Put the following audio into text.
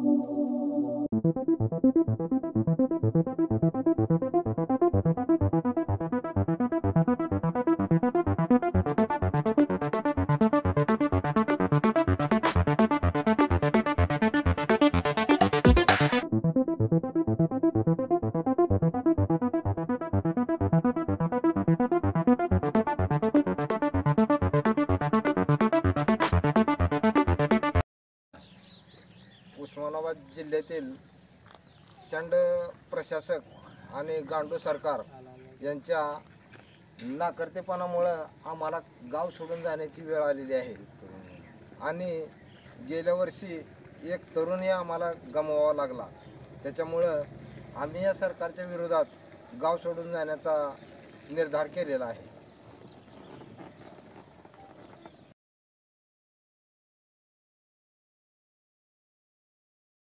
उस्मानाबाद जिल्ह्यातील शंड प्रशासक आणि गांडू सरकार यांच्या नाकर्तेपणामुळं आम्हाला गाव सोडून जाण्याची वेळ आलेली आहे आणि गेल्या वर्षी एक तरुणी आम्हाला गमवावा लागला। त्याच्यामुळं आम्ही या सरकारच्या विरोधात गाव सोडून जाण्याचा निर्धार केलेला आहे।